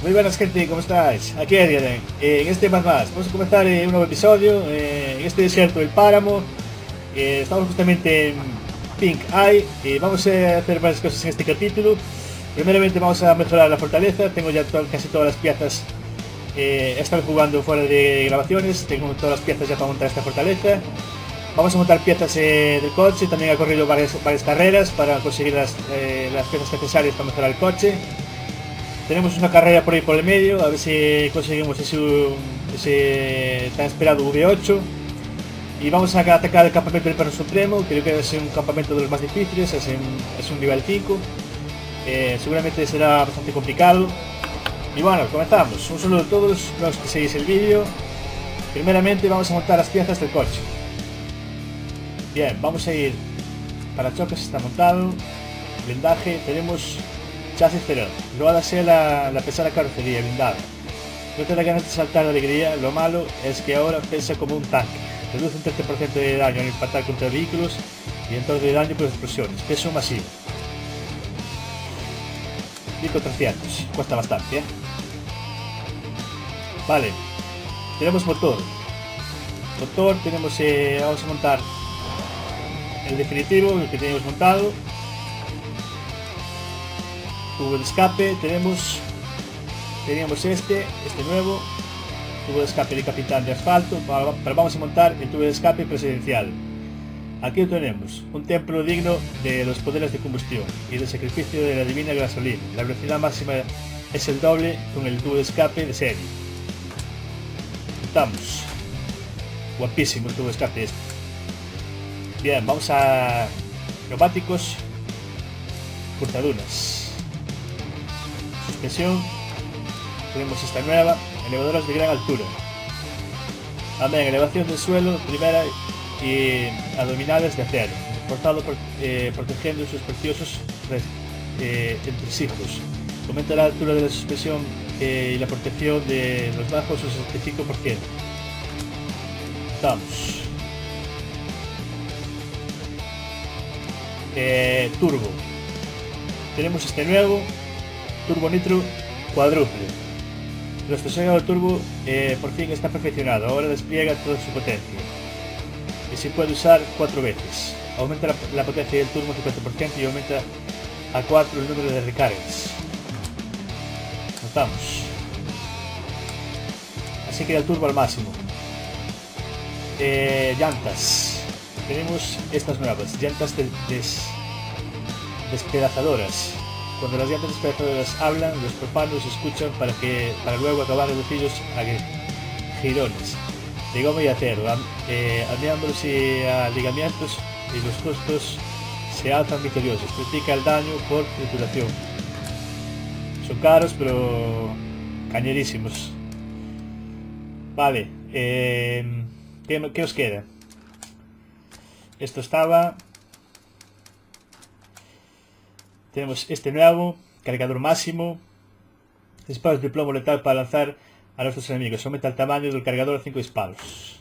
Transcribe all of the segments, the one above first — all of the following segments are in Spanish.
Muy buenas gente, ¿cómo estáis? Aquí Adrian, en este más vamos a comenzar un nuevo episodio en este desierto del páramo. Estamos justamente en Pink Eye y vamos a hacer varias cosas en este capítulo. Primeramente vamos a mejorar la fortaleza, tengo ya casi todas las piezas. He estado jugando fuera de grabaciones, tengo todas las piezas ya para montar esta fortaleza. Vamos a montar piezas del coche, también he corrido varias carreras para conseguir las piezas necesarias para mejorar el coche. Tenemos una carrera por ahí por el medio, a ver si conseguimos ese tan esperado V8. Y vamos a atacar el campamento del perro supremo, creo que es un campamento de los más difíciles, es un nivel 5. Seguramente será bastante complicado. Y bueno, comenzamos. Un saludo a todos los que seguís el vídeo. Primeramente vamos a montar las piezas del coche. Bien, vamos a ir. Parachoques está montado. Blindaje, tenemos chasis cero. Luego a ser la pesada carrocería blindada. No te da ganas de saltar de alegría. Lo malo es que ahora pesa como un tanque. Reduce un 30% de daño al impactar contra vehículos y entonces de daño por explosiones. Peso masivo. Pico 300. Cuesta bastante, ¿eh? Vale. Tenemos motor. Motor tenemos... vamos a montar el definitivo, el que teníamos montado. Tubo de escape, teníamos este nuevo tubo de escape de capitán de asfalto, pero vamos a montar el tubo de escape presidencial. Aquí lo tenemos, un templo digno de los poderes de combustión y del sacrificio de la divina gasolina. La velocidad máxima es el doble con el tubo de escape de serie. Estamos guapísimo el tubo de escape este. Bien, vamos a neumáticos, cortaduras. Suspensión, tenemos esta nueva, elevadoras de gran altura. También elevación del suelo, primera y abdominales de acero, reforzado protegiendo sus preciosos entresijos. Aumenta la altura de la suspensión y la protección de los bajos un 65%. Estamos. Turbo. Tenemos este nuevo turbo nitro cuádruple. Nuestro segundo turbo por fin está perfeccionado, ahora despliega toda su potencia y se puede usar 4 veces. Aumenta la potencia del turbo 50% y aumenta a 4 el número de recargas. Notamos. Así que el turbo al máximo. Llantas. Tenemos estas nuevas, llantas despedazadoras. Cuando las llantas despedazadoras hablan, los profanos escuchan para luego acabar reducidos a girones de goma y acero, amiándolos y a ligamentos, y los costos se alzan victoriosos. Critica el daño por trituración. Son caros pero cañerísimos. Vale, ¿qué os queda? Esto estaba. Tenemos este nuevo, cargador máximo, disparos de plomo letal para lanzar a nuestros enemigos. Aumenta el tamaño del cargador a 5 disparos.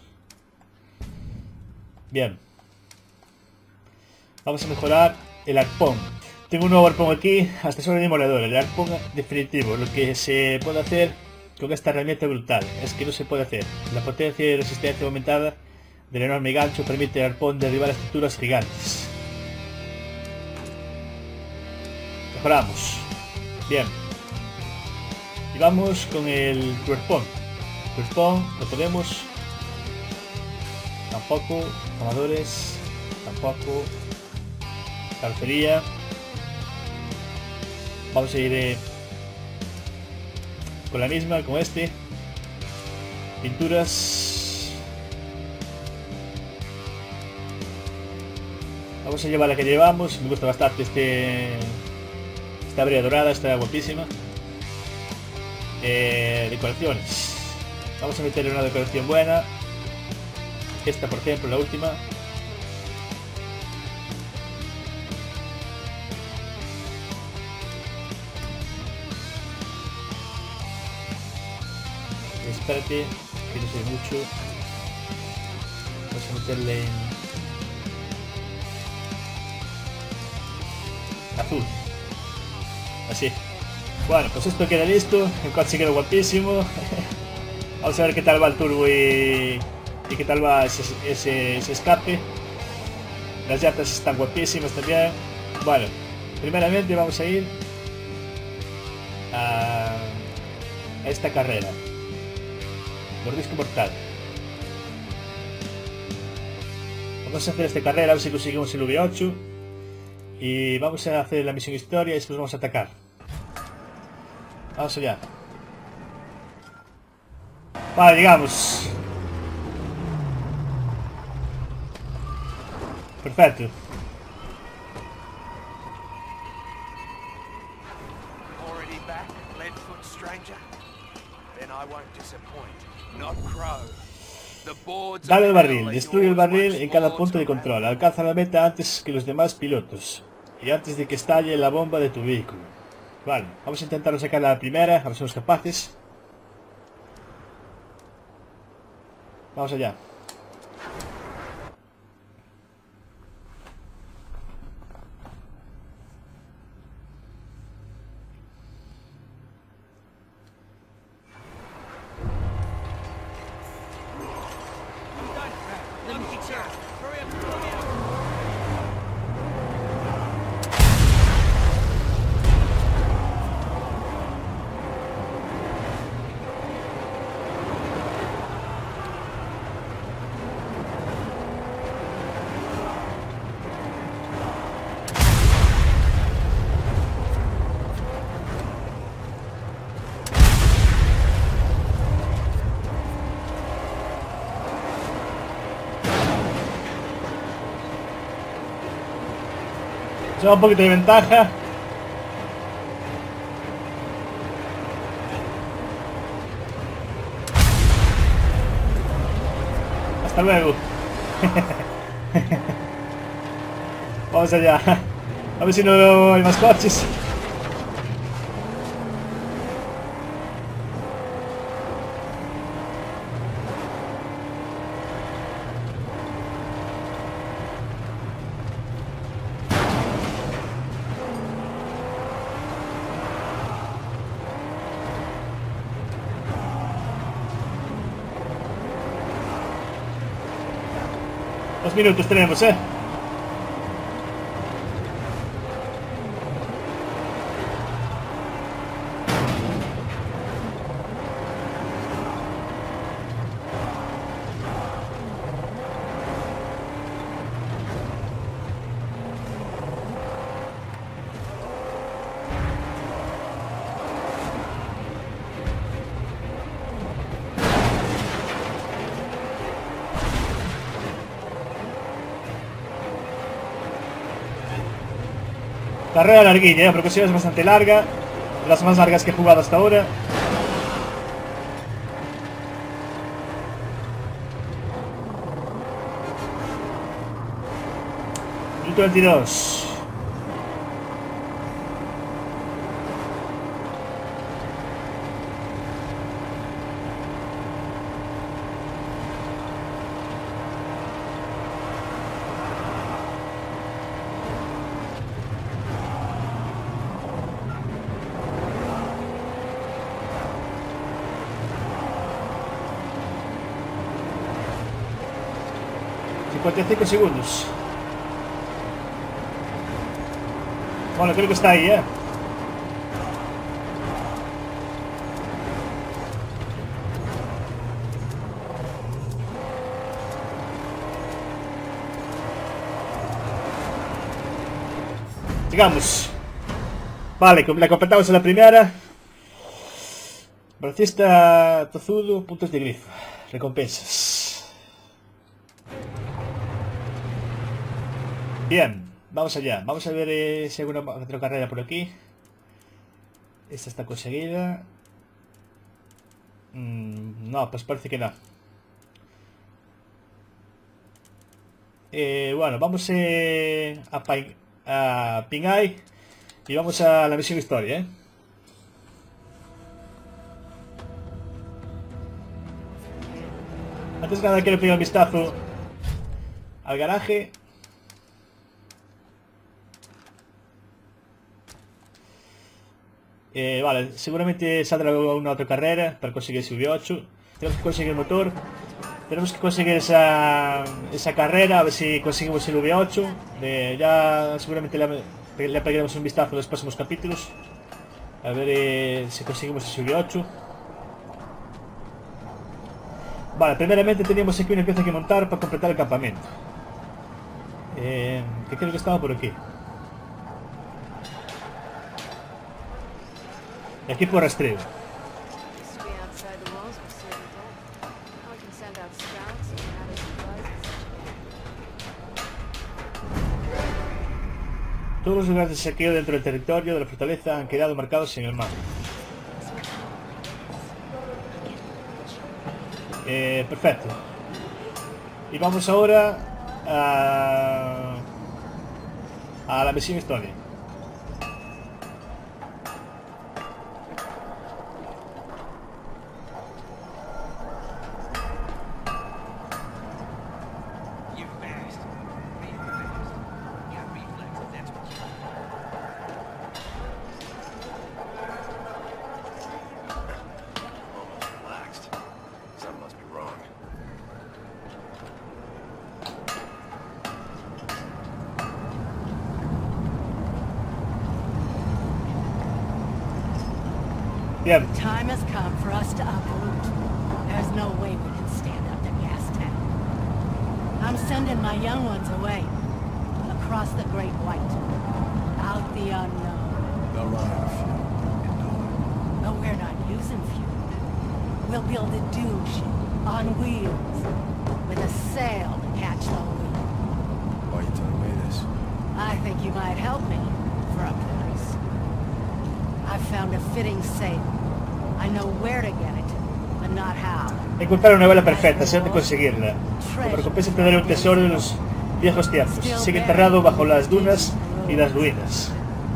Bien. Vamos a mejorar el arpón. Tengo un nuevo arpón aquí, hasta sobre demoledor, el arpón definitivo. Lo que se puede hacer con esta herramienta brutal es que no se puede hacer. La potencia y resistencia aumentada del enorme gancho permite al arpón derribar estructuras gigantes. Mejoramos. Bien. Y vamos con el tuerpón. Tuerpón lo podemos. Tampoco. Amadores. Tampoco. Carrocería. Vamos a ir con la misma, con este. Pinturas. Vamos a llevar la que llevamos. Me gusta bastante esta brea dorada, está guapísima. Decoraciones. Vamos a meterle una decoración buena. Esta, por ejemplo, la última. Espérate, que no sé mucho. Vamos a meterle en azul. Así. Bueno, pues esto queda listo. El coche quedó guapísimo. Vamos a ver qué tal va el turbo y qué tal va ese escape. Las llantas están guapísimas también. Bueno, primeramente vamos a ir a esta carrera. Mordisco mortal. Vamos a hacer esta carrera, a ver si conseguimos el V8. Y vamos a hacer la misión historia y después vamos a atacar. Vamos allá. Vale, llegamos. Perfecto. Already back, Leadfoot stranger? Then I won't disappoint. Not Crow. The boards Dale el of barril, hell are destruye el yours barril once en cada more punto de to control. have. Alcanza la meta antes que los demás pilotos. Y antes de que estalle la bomba de tu vehículo. Vale, vamos a intentar sacar la primera, a ver si somos capaces. Vamos allá. Lleva un poquito de ventaja. Hasta luego. Vamos allá. A ver si no hay más coches. Dos minutos tenemos, Carrera larguilla, pero que sí es bastante larga. De las más largas que he jugado hasta ahora. Minuto 22. $55. Bueno, creo que está ahí, Llegamos. Vale, la completamos en la primera. Velocista tozudo, puntos de grifo. Recompensas. Bien, vamos allá. Vamos a ver si hay alguna otra carrera por aquí. Esta está conseguida. No, pues parece que no. Bueno, vamos a Pingai y vamos a la misión historia, Antes de nada quiero pegar un vistazo al garaje. Vale, seguramente saldrá una otra carrera para conseguir ese V8. Tenemos que conseguir el motor. Tenemos que conseguir esa carrera, a ver si conseguimos el V8. Ya seguramente le pegaremos un vistazo en los próximos capítulos. A ver si conseguimos ese V8. Vale, primeramente teníamos aquí una pieza que montar para completar el campamento. Que creo que estaba por aquí. Y aquí por rastreo. Todos los lugares de saqueo dentro del territorio de la fortaleza han quedado marcados en el mapa. Perfecto. Y vamos ahora a la misión historia. Bien. Time has come for us to uproot. There's no way we can stand up to Gastown. I'm sending my young ones away. Across the Great White. Out the unknown. They'll run out of fuel. But we're not using fuel. We'll build a doom ship on wheels. With a sail to catch the wind. Why are you telling me this? I think you might help me. For a price. I've found a fitting sail. I know where to get it, but not how. Encontrar una vela perfecta, sé dónde conseguirla. Como recompensa te daré un tesoro de los viejos tiempos. Sigue enterrado bajo las dunas y las ruinas.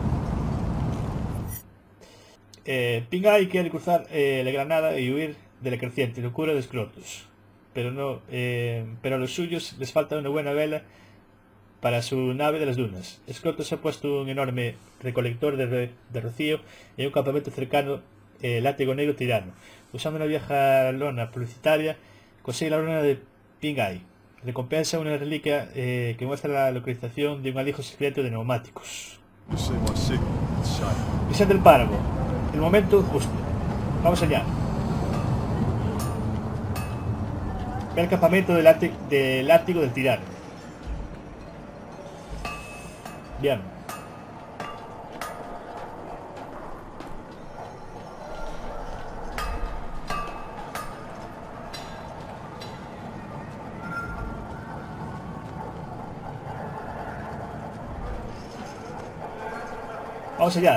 Pingai quiere cruzar la Granada y huir de la creciente locura de Scrotus. Pero a los suyos les falta una buena vela para su nave de las dunas. Scrotus ha puesto un enorme recolector de rocío en un campamento cercano, látigo negro tirano. Usando una vieja lona publicitaria, consigue la lona de Pingai. Recompensa una reliquia que muestra la localización de un alijo secreto de neumáticos. Misión del páramo. El momento justo. Vamos allá. Ve al campamento del látigo del tirano. Bien. Vamos allá.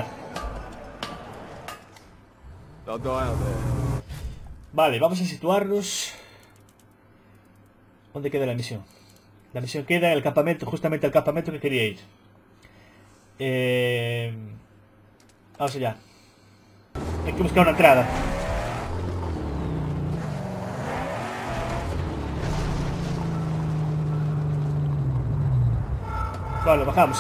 Vale, vamos a situarnos. ¿Dónde queda la misión? La misión queda en el campamento, justamente al campamento que quería ir. Vamos allá. Hay que buscar una entrada. Vale, bajamos,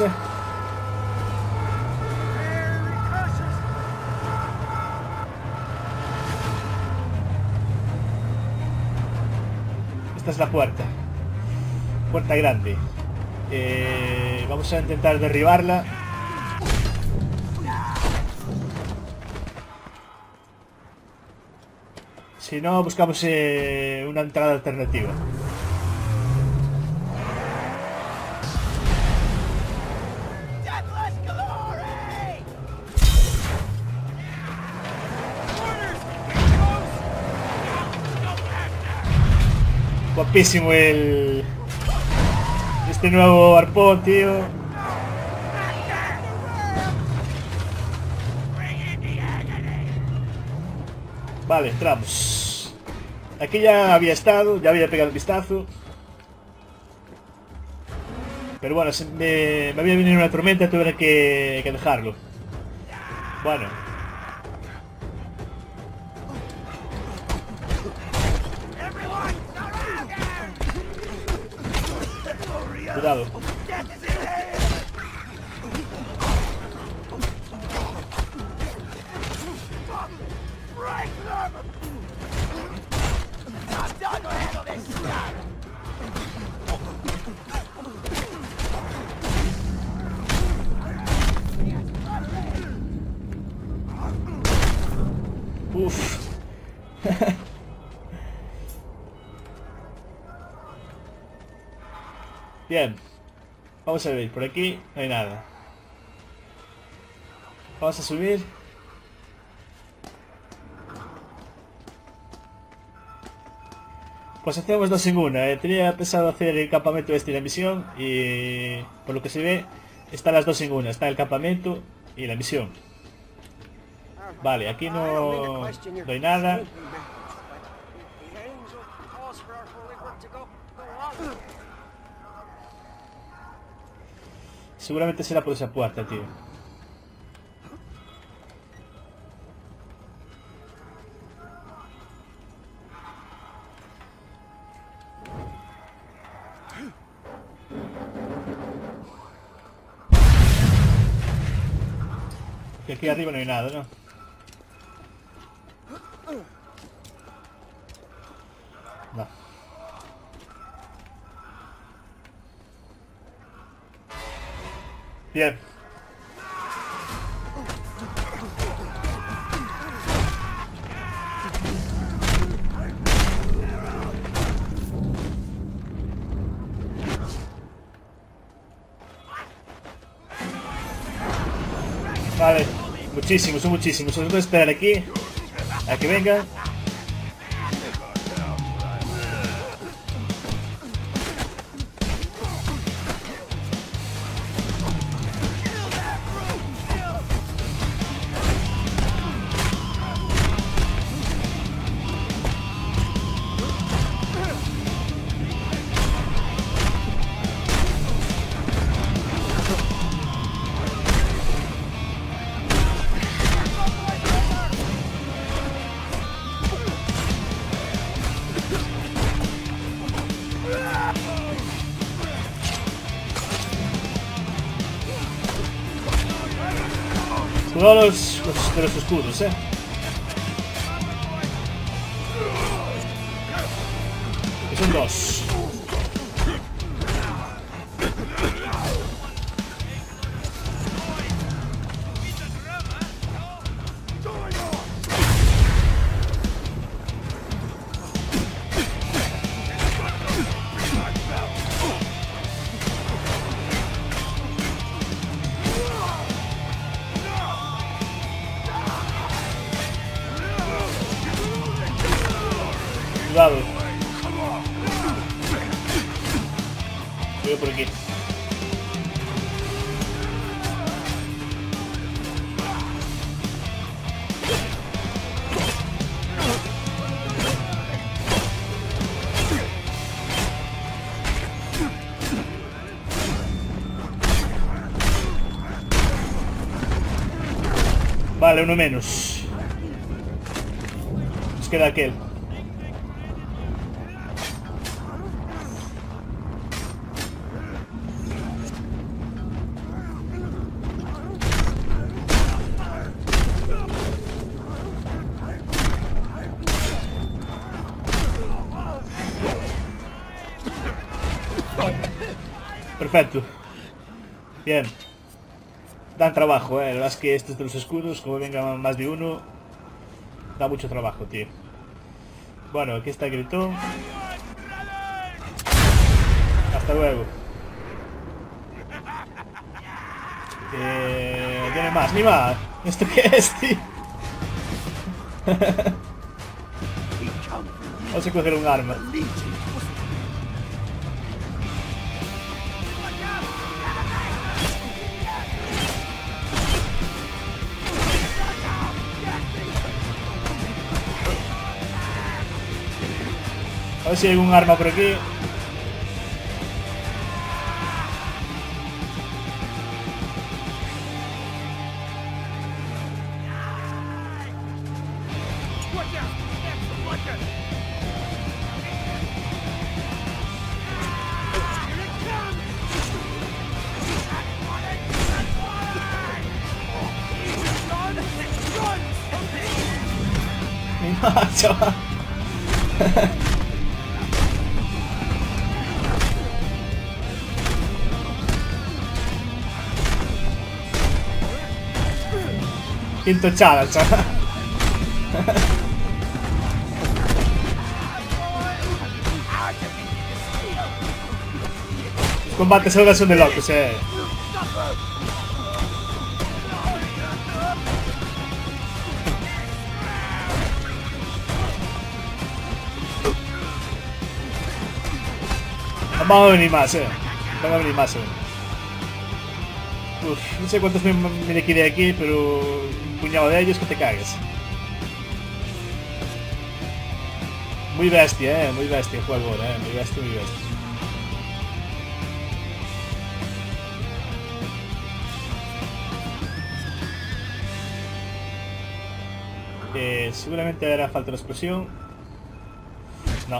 Esta es la puerta. Puerta grande. Vamos a intentar derribarla. Si no, buscamos una entrada alternativa. Guapísimo este nuevo arpón, tío. Vale, entramos. Aquí ya había estado, ya había pegado el vistazo. Pero bueno, me había venido una tormenta, tuve que dejarlo. Bueno. Cuidado. Uf. Bien. Vamos a ver, por aquí no hay nada. Vamos a subir. Pues hacemos dos en una. Tenía pensado hacer el campamento este y la misión. Y por lo que se ve, están las dos en una. Está el campamento y la misión. Vale, aquí no hay nada. Seguramente será por esa puerta, tío. Que aquí arriba no hay nada, ¿no? No. Bien. Vale, muchísimos, son muchísimos. Os voy a esperar aquí a que vengan. Cuidado de los escudos, que son dos. Cuidado. Voy por aquí. Vale, uno menos. Nos queda aquel. Perfecto. Bien. Dan trabajo, la verdad es que estos de los escudos, como vengan más de uno, da mucho trabajo, tío. Bueno, aquí está el gritón. Hasta luego. Tiene más, ni más. ¿Esto qué es, tío? Vamos a coger un arma. A ver si hay algún arma por aquí. Chaval. Intocciata, chaval. Los combates ahora son de locos, Van a venir más, Van a venir más, Uf, no sé cuántos me liquidé aquí, pero un puñado de ellos que te cagues. Muy bestia, muy bestia el juego ahora, muy bestia, muy bestia. Seguramente hará falta la explosión. No.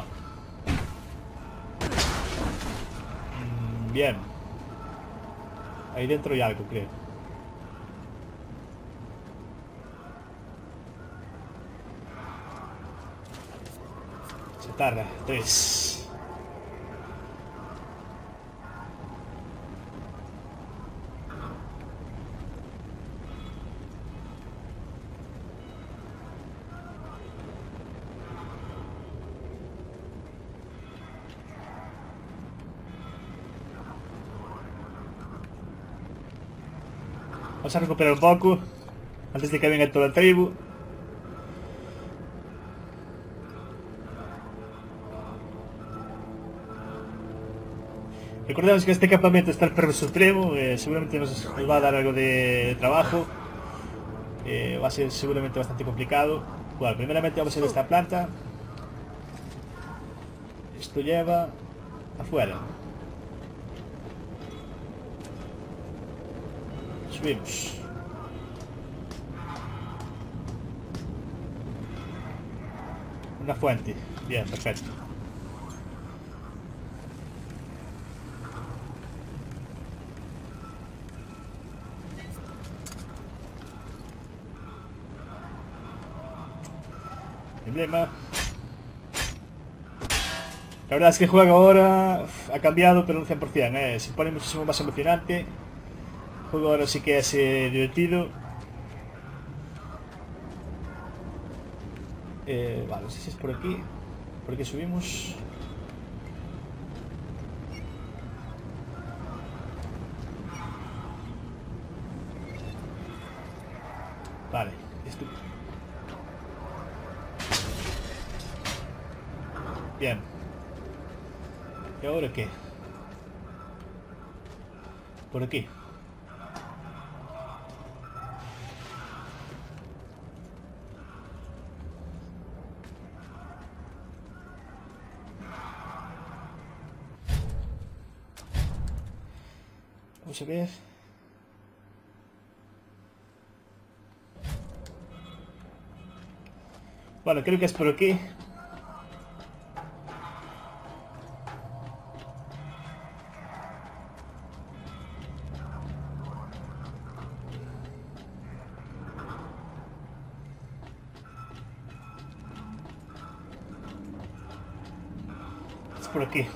Bien. Ahí dentro hay algo, creo. Chatarra, 3. Vamos a recuperar un poco antes de que venga toda la tribu. Recordemos que en este campamento está el perro supremo, seguramente nos va a dar algo de trabajo. Va a ser seguramente bastante complicado. Bueno, primeramente vamos a ir a esta planta. Esto lleva afuera. Subimos. Una fuente. Bien, perfecto. Emblema. La verdad es que el juego ahora ha cambiado, pero un 100%, se pone muchísimo más emocionante. El juego ahora sí que es divertido. Vale, no sé si es por aquí. Por aquí subimos. Vale, esto. Bien. ¿Y ahora qué? Por aquí. Vamos a ver. Bueno, creo que es por aquí. Es por aquí.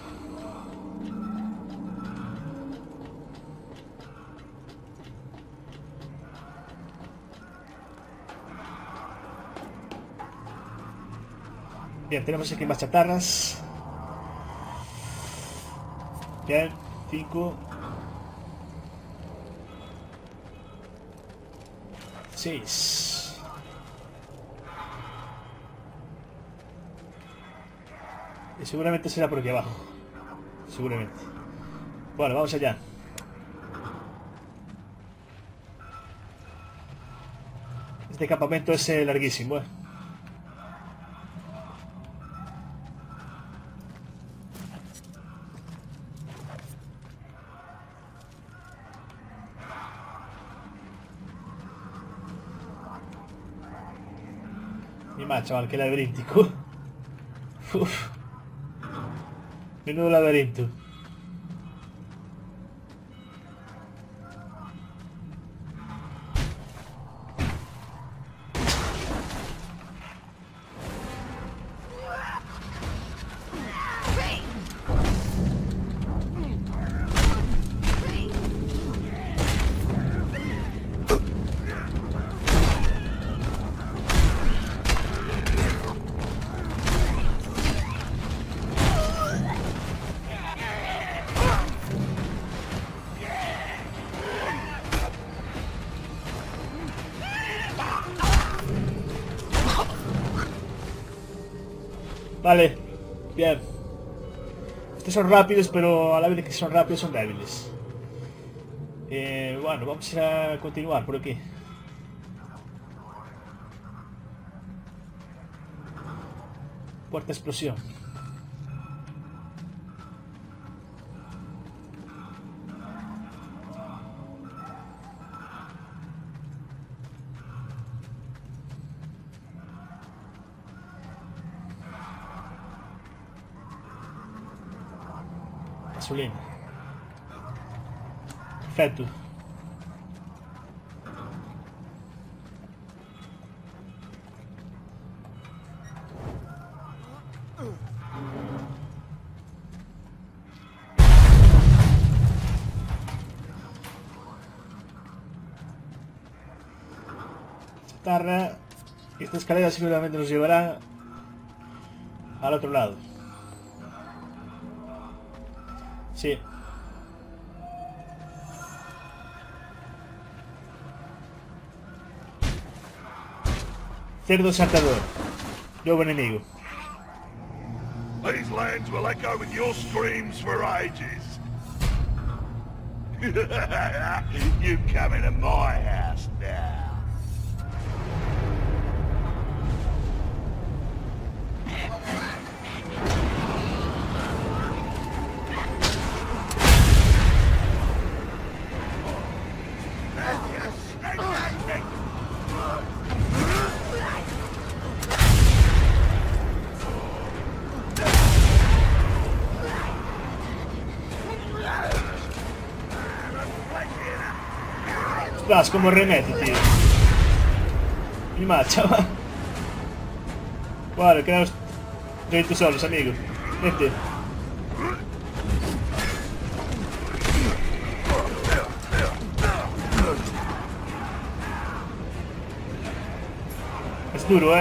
Bien, tenemos aquí más chatarras. Bien, 5 6. Y seguramente será por aquí abajo. Seguramente. Bueno, vamos allá. Este campamento es larguísimo, Mi madre, chaval, qué laberíntico. Uf. Menudo laberinto. Vale, bien. Estos son rápidos, pero a la vez que son rápidos son débiles. Bueno, vamos a continuar por aquí. Puerta explosión. Gasolina. Perfecto. Chatarra. Esta escalera seguramente nos llevará al otro lado. Sí. Cerdo saltador. Nuevo enemigo. These lands will echo with your screams for ages. You come into my house now. Vas como remete, tío. Mi marcha, va. Vale, quedamos tú solos, amigo. Vete. Es duro,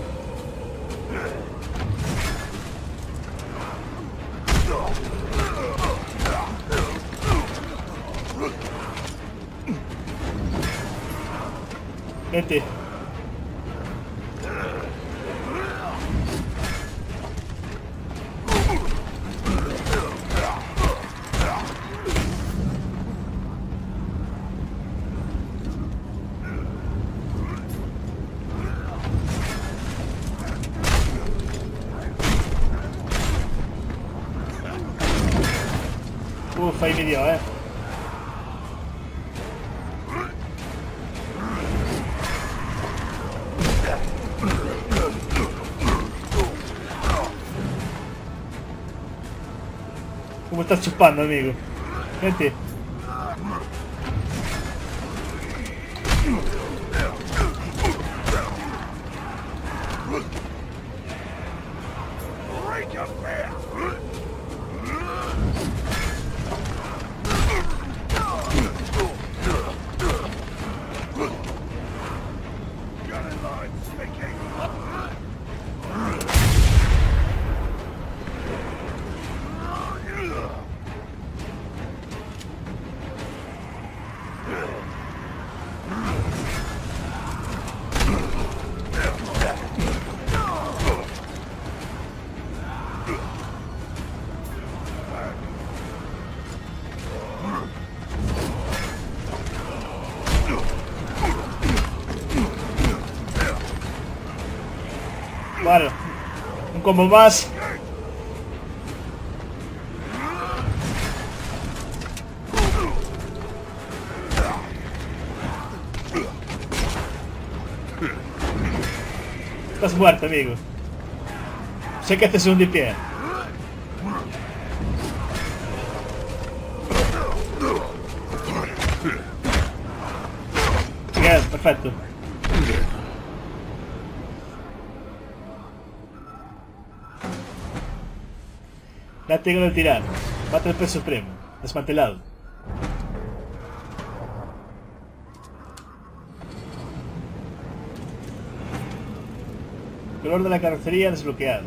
Vete. Uf, ahí me dio, ¿Cómo estás chupando, amigo? Vente. Vale, un combo más. Estás muerto, amigo. Sé que haces un de pie. Bien, perfecto. Látigo del tirano. Mata el pez supremo. Desmantelado. Color de la carrocería desbloqueado.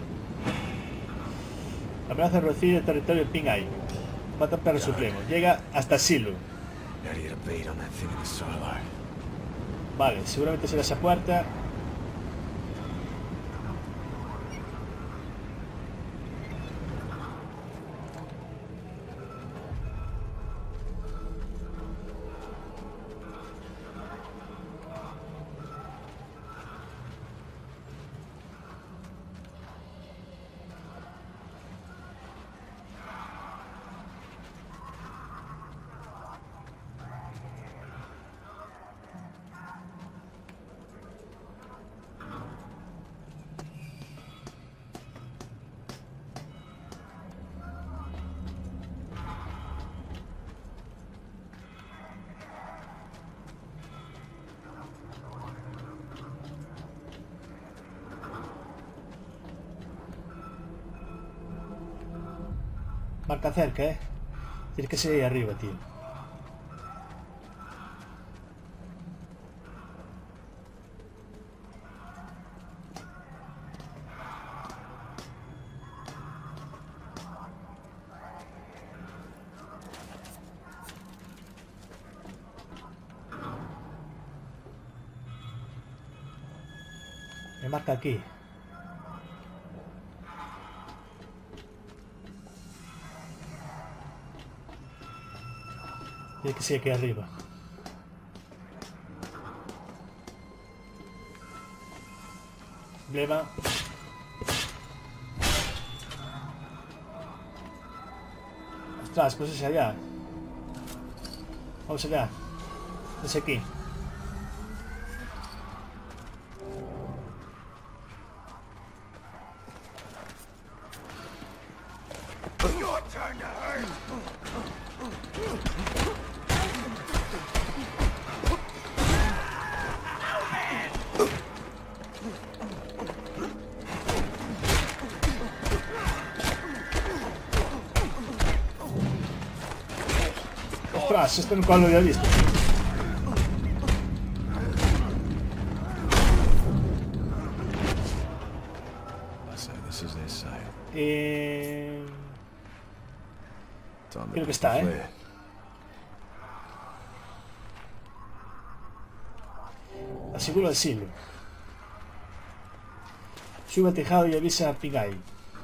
Amenaza reducir el territorio de Ping Ai. Mata al perro supremo. Llega hasta Silo. Vale, seguramente será esa puerta. Marca cerca, Tienes que ser ahí arriba, tío. Me marca aquí. Tiene que ser aquí arriba. Emblema. Ostras, pues es allá. Vamos allá. Es aquí. Your turn to hurt. Ostras, esto nunca lo había visto. This is their side. Time to Creo que put está, the flare. Asegura el silo. Sube al tejado y avisa a Pigai.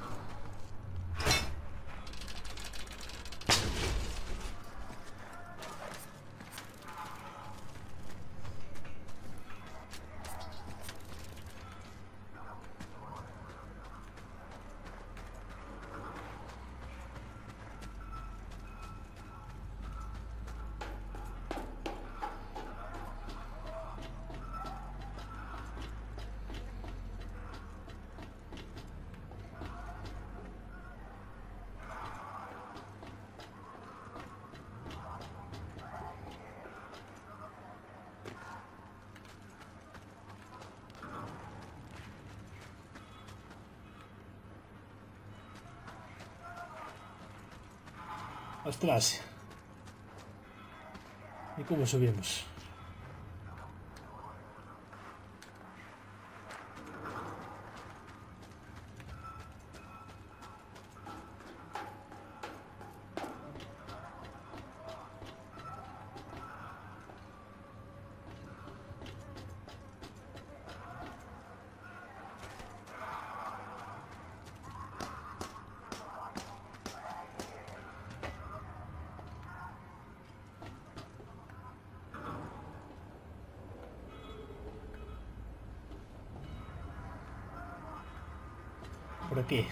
Ostras. ¿Y cómo subimos? Por aquí.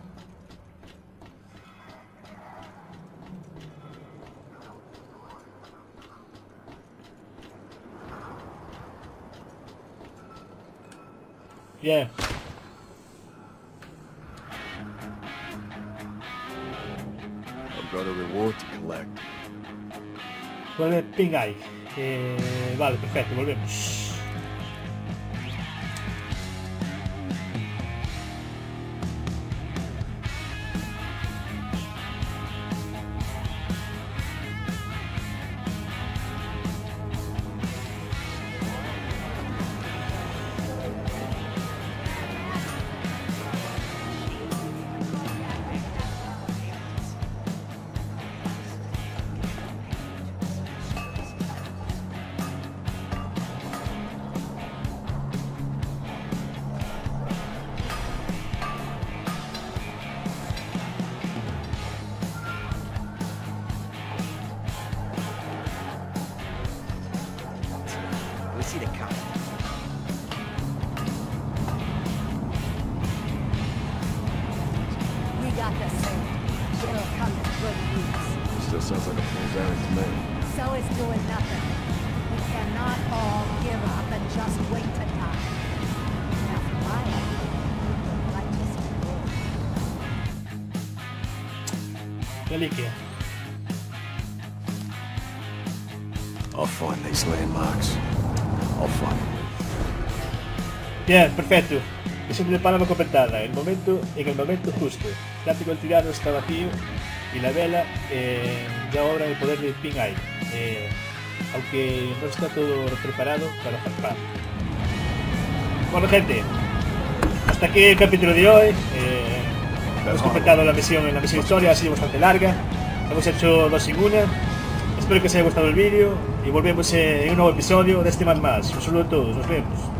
Bien. I've got a reward to collect. Vuelve Pigai. Vale, perfecto, volvemos. We see the count. We got the same. It'll come in good use. Still sounds like a fool's errand to me. So is doing nothing. We cannot all give up and just wait to die. Now, for my own, like this is Reliquia. I'll find these landmarks. I'll find them. Bien, perfecto. Misión de páramo completada. En el momento justo. El látigo del tirano está vacío. y la vela ya obra el poder de Pink Eye, aunque no está todo preparado para zarpar. Bueno gente, hasta aquí el capítulo de hoy. Hemos completado la misión historia, ha sido bastante larga. Hemos hecho 2 en 1. Espero que os haya gustado el vídeo y volvemos en un nuevo episodio de este Mad Max. Un saludo a todos, nos vemos.